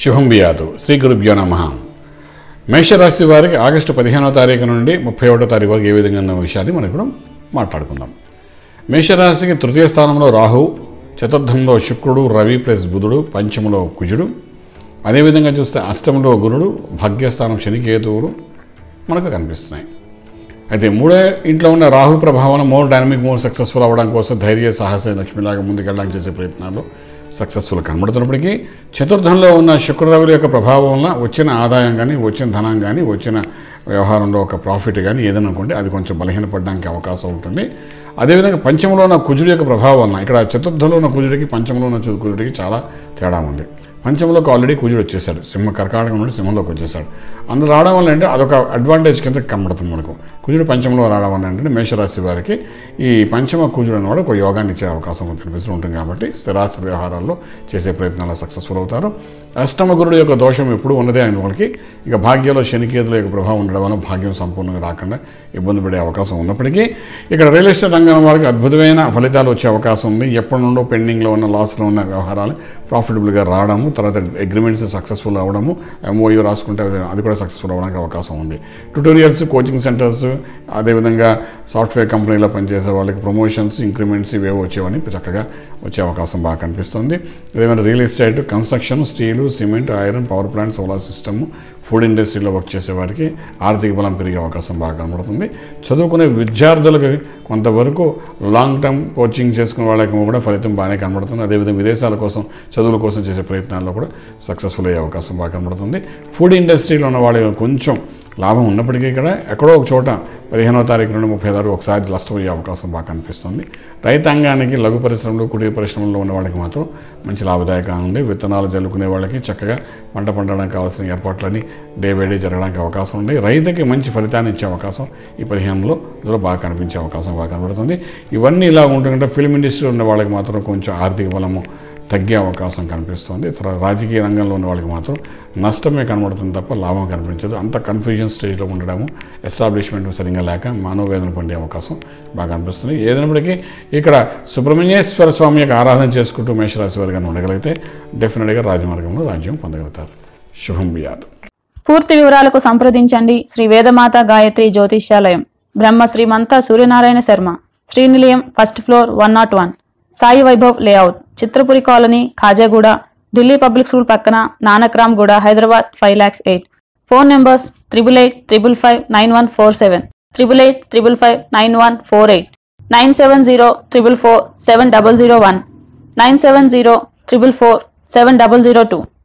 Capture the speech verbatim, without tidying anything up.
శుభం బియాదు శ్రీ గురుభ్యో నమః. మేషరాశి వారికి ఆగస్టు పదిహేనవ తారీఖు నుండి ముప్పై ఒకటో తారీఖు వరకు ఏ విధంగా ఉన్న విషయాన్ని మనం ఇప్పుడు మాట్లాడుకుందాం. మేషరాశికి తృతీయ స్థానంలో రాహు, చతుర్థంలో శుక్రుడు, రవి ప్లస్ బుధుడు, పంచములో కుజుడు, అదేవిధంగా చూస్తే అష్టమంలో గురుడు, భాగ్యస్థానం శని, కేతువులు మనకు కనిపిస్తున్నాయి. అయితే మూడో ఇంట్లో ఉన్న రాహు ప్రభావం మోర్ డైనమిక్, మోర్ సక్సెస్ఫుల్ అవ్వడం కోసం ధైర్య సాహస లక్ష్మిలాగా ముందుకెళ్ళడానికి చేసే ప్రయత్నాల్లో సక్సెస్ఫుల్ కనబడుతున్నప్పటికీ చతుర్థంలో ఉన్న శుక్రరవుల యొక్క ప్రభావం వల్ల వచ్చిన ఆదాయం కానీ, వచ్చిన ధనం కానీ, వచ్చిన వ్యవహారంలో ఒక ప్రాఫిట్ కానీ ఏదైనా అనుకోండి అది కొంచెం బలహీనపడడానికి అవకాశం ఉంటుంది. అదేవిధంగా పంచంలో ఉన్న కుజుడి యొక్క ప్రభావం వలన ఇక్కడ చతుర్థంలో ఉన్న కుజుడికి పంచంలో ఉన్న కుజుడికి చాలా తేడా ఉంది. పంచంలోకి ఆల్రెడీ కుజుడు వచ్చేసాడు, సింహ కర్కాటకం నుండి సింహంలోకి వచ్చేసాడు. అందులో రావడం వల్ల అంటే అదొక అడ్వాంటేజ్ కింద కనబడుతుంది మనకు. కుజుడు పంచంలో రావడం వల్ల ఏంటంటే మేషరాశి వారికి ఈ పంచమ కుజుడు అన్నవాడు ఒక యోగాన్ని ఇచ్చే అవకాశం కనిపిస్తూ ఉంటుంది. కాబట్టి స్థిరాస్తి వ్యవహారాల్లో చేసే ప్రయత్నాల్లో సక్సెస్ఫుల్ అవుతారు. అష్టమ గురుడు యొక్క దోషం ఎప్పుడు ఉన్నదే అయిన వాళ్ళకి ఇక భాగ్యంలో శనికేతుల యొక్క ప్రభావం ఉండడం వల్ల భాగ్యం సంపూర్ణంగా రాకుండా ఇబ్బంది పడే అవకాశం ఉన్నప్పటికీ ఇక్కడ రియల్ ఎస్టేట్ రంగం వారికి అద్భుతమైన ఫలితాలు వచ్చే అవకాశం ఉంది. ఎప్పటి నుండో పెండింగ్లో ఉన్న లాస్లో ఉన్న వ్యవహారాలు ప్రాఫిటబుల్గా రావడము, తర్వాత అగ్రిమెంట్స్ సక్సెస్ఫుల్ అవ్వడము, ఎంఓయూ రాసుకుంటే అది కూడా సక్సెస్ఫుల్ అవ్వడానికి అవకాశం ఉంది. ట్యూటోరియల్స్, కోచింగ్ సెంటర్స్, అదేవిధంగా సాఫ్ట్వేర్ కంపెనీలో పనిచేసే వాళ్ళకి ప్రమోషన్స్, ఇంక్రిమెంట్స్ ఇవేవో వచ్చేవని చక్కగా వచ్చే అవకాశం బాగా కనిపిస్తుంది. అదేవిధంగా real estate, construction, steel, cement, iron, power plant, solar system, food ఇండస్ట్రీలో వర్క్ చేసే వారికి ఆర్థిక బలం పెరిగే అవకాశం బాగా కనబడుతుంది. చదువుకునే విద్యార్థులకు కొంతవరకు లాంగ్ టర్మ్ కోచింగ్ చేసుకునే వాళ్ళకి కూడా ఫలితం బాగానే కనబడుతుంది. అదేవిధంగా విదేశాల కోసం, చదువుల కోసం చేసే ప్రయత్నాల్లో కూడా సక్సెస్ఫుల్ అయ్యే అవకాశం బాగా కనబడుతుంది. ఫుడ్ ఇండస్ట్రీలో ఉన్న వాళ్ళకి కొంచెం లాభం ఉన్నప్పటికీ ఇక్కడ ఎక్కడో ఒక చోట పదిహేనవ తారీఖు నుండి ముప్పై తారీఖు ఒకసారి నష్టపోయే అవకాశం బాగా కనిపిస్తుంది. రైతాంగానికి, లఘు పరిశ్రమలు, కుటీర పరిశ్రమల్లో ఉన్న వాళ్ళకి మాత్రం మంచి లాభదాయకంగా ఉంది. విత్తనాలు జల్లుకునే వాళ్ళకి చక్కగా పంట పండడానికి కావాల్సిన ఏర్పాట్లన్నీ డే బై డే జరగడానికి అవకాశం ఉంది. రైతుకి మంచి ఫలితాన్ని ఇచ్చే అవకాశం ఈ పదిహేనులో ఇందులో బాగా కనిపించే అవకాశం బాగా కనబడుతుంది. ఇవన్నీ ఇలా ఉంటుందంటే ఫిల్మ్ ఇండస్ట్రీలో ఉన్న వాళ్ళకి మాత్రం కొంచెం ఆర్థిక బలము తగ్గే అవకాశం కనిపిస్తుంది. తర్వాత రాజకీయ రంగంలో ఉన్న వాళ్ళకి మాత్రం నష్టమే కనబడుతుంది తప్ప లాభం కనిపించదు. అంత కన్ఫ్యూజన్ స్టేజ్లో ఉండడము, ఎస్టాబ్లిష్మెంట్ సరిగ్గా లేక మానవవేదన పొందే అవకాశం బాగా కనిపిస్తుంది. ఏదైనప్పటికీ ఇక్కడ సుబ్రహ్మణ్యేశ్వర స్వామి యొక్క ఆరాధన చేసుకుంటూ మేషరాశి వారిగా ఉండగలిగితే డెఫినెట్గా రాజమార్గంలో రాజ్యం పొందగలుగుతారు. శుభం బియాదు. పూర్తి వివరాలకు సంప్రదించండి Shri Vedamata Gayatri Jyotishyalayam, Brahma Srimantha Suryanarayana Sharma, Srinilayam, first floor, one nought one, Sai Vaibhav layout, Chitrapuri colony, Khajaguda, Delhi public school పక్కన, Nanakram Guda, Hyderabad five lakhs eight. Phone numbers triple eight triple five nine one four seven, triple eight triple five nine one four eight, nine seven zero triple four seven double zero one, nine seven zero triple four seven double zero two.